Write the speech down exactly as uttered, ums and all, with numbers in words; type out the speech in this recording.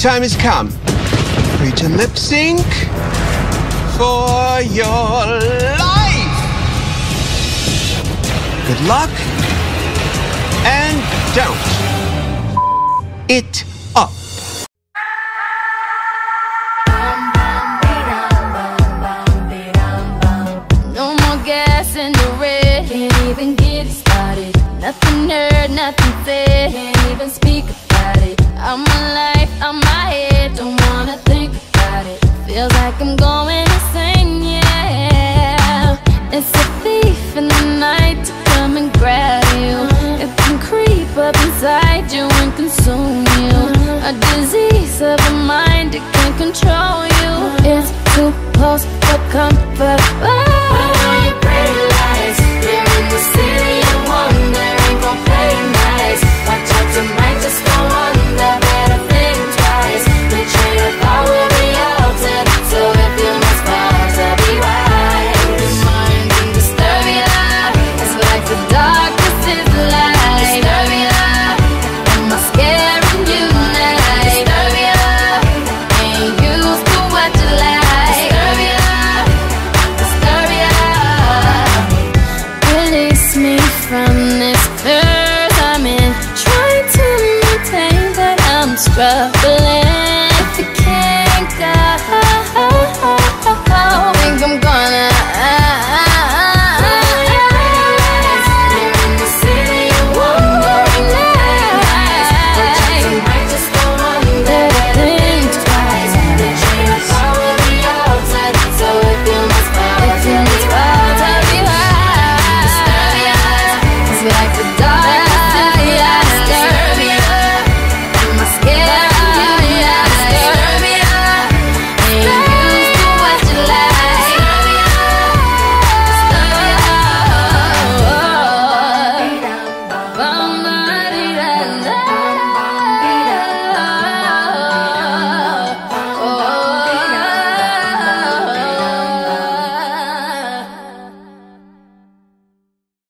time has come for you to lip sync for your life. Good luck, and don't it up. No more gas in the red, can't even get it started. Nothing heard, nothing said, can't even speak about it. I'm alive, I'm my head, don't wanna think about it. Feels like I'm going insane, yeah. It's a thief in the night to come and grab you. It can creep up inside you and consume you. A disease of the mind, it can control you. It's too close for comfort. Put on your pretty lights, we're in the city of wonder, ain't gon' play nice. Watch out, you might just go under, better think twice. The train of thought will be altered, so if you must fall to be right. Your mind can disturb ya, it's like the darkness is the light. Disturbia, am I scaring you now? Disturbia, ain't used to what you like. Disturbia, Disturbia, release me from this curse I'm in, trying to maintain, but I'm struck.